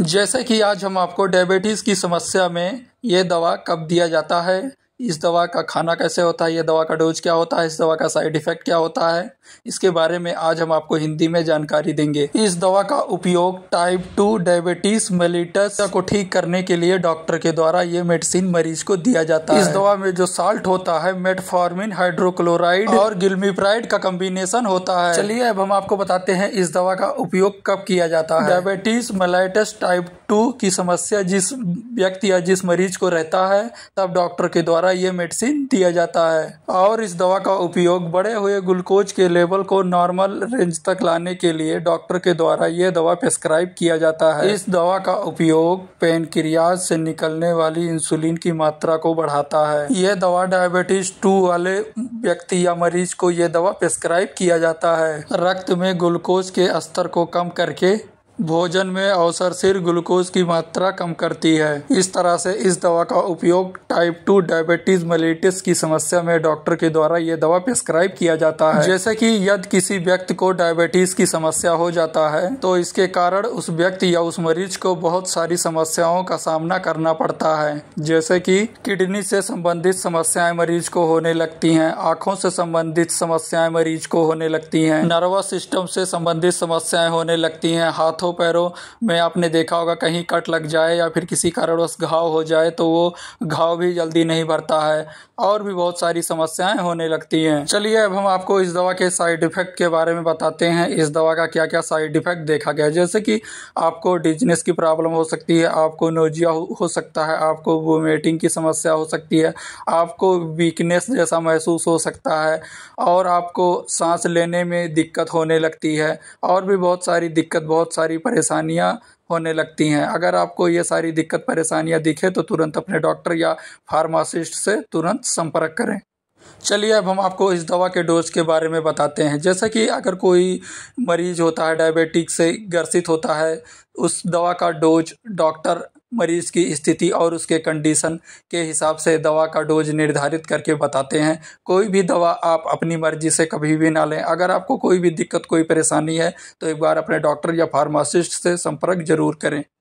जैसे कि आज हम आपको डायबिटीज़ की समस्या में ये दवा कब दिया जाता है, इस दवा का खाना कैसे होता है, ये दवा का डोज क्या होता है, इस दवा का साइड इफ़ेक्ट क्या होता है, इसके बारे में आज हम आपको हिंदी में जानकारी देंगे। इस दवा का उपयोग टाइप 2 डायबिटीज़ मेलिटस को ठीक करने के लिए डॉक्टर के द्वारा ये मेडिसिन मरीज को दिया जाता है। इस दवा में जो साल्ट होता है मेटफॉर्मिन हाइड्रोक्लोराइड और गिल्मीप्राइड का कॉम्बिनेशन होता है। चलिए अब हम आपको बताते हैं इस दवा का उपयोग कब किया जाता है। डायबिटीज़ मेलिटस टाइप 2 की समस्या जिस व्यक्ति या जिस मरीज को रहता है तब डॉक्टर के द्वारा ये मेडिसिन दिया जाता है। और इस दवा का उपयोग बढ़े हुए ग्लूकोज के लेवल को नॉर्मल रेंज तक लाने के लिए डॉक्टर के द्वारा ये दवा प्रिस्क्राइब किया जाता है। इस दवा का उपयोग पैनक्रियाज से निकलने वाली इंसुलिन की मात्रा को बढ़ाता है। यह दवा डायबिटीज 2 वाले व्यक्ति या मरीज को यह दवा प्रिस्क्राइब किया जाता है। रक्त में ग्लूकोज के स्तर को कम करके भोजन में अवसरशील ग्लूकोज की मात्रा कम करती है। इस तरह से इस दवा का उपयोग टाइप 2 डायबिटीज मेलिटस की समस्या में डॉक्टर के द्वारा ये दवा प्रिस्क्राइब किया जाता है। जैसे कि यदि किसी व्यक्ति को डायबिटीज की समस्या हो जाता है तो इसके कारण उस व्यक्ति या उस मरीज को बहुत सारी समस्याओं का सामना करना पड़ता है। जैसे कि किडनी से संबंधित समस्याएं मरीज को होने लगती हैं, आंखों से संबंधित समस्याएं मरीज को होने लगती हैं, नर्वस सिस्टम से संबंधित समस्याएं होने लगती हैं, हाथों पैरों में आपने देखा होगा कहीं कट लग जाए या फिर किसी कारणवश घाव हो जाए तो वो घाव भी जल्दी नहीं भरता है और भी बहुत सारी समस्याएं होने लगती हैं। चलिए अब हम आपको इस दवा के साइड इफेक्ट के बारे में बताते हैं। इस दवा का क्या क्या साइड इफेक्ट देखा गया, जैसे कि आपको डिजीनेस की प्रॉब्लम हो सकती है, आपको नोजिया हो सकता है, आपको वोमिटिंग की समस्या हो सकती है, आपको वीकनेस जैसा महसूस हो सकता है और आपको सांस लेने में दिक्कत होने लगती है और भी बहुत सारी दिक्कत, बहुत सारी परेशानियां होने लगती हैं। अगर आपको ये सारी दिक्कत परेशानियां दिखे तो तुरंत अपने डॉक्टर या फार्मासिस्ट से तुरंत संपर्क करें। चलिए अब हम आपको इस दवा के डोज के बारे में बताते हैं। जैसे कि अगर कोई मरीज होता है डायबिटिक से ग्रसित होता है, उस दवा का डोज डॉक्टर मरीज की स्थिति और उसके कंडीशन के हिसाब से दवा का डोज निर्धारित करके बताते हैं। कोई भी दवा आप अपनी मर्जी से कभी भी ना लें। अगर आपको कोई भी दिक्कत, कोई परेशानी है तो एक बार अपने डॉक्टर या फार्मासिस्ट से संपर्क जरूर करें।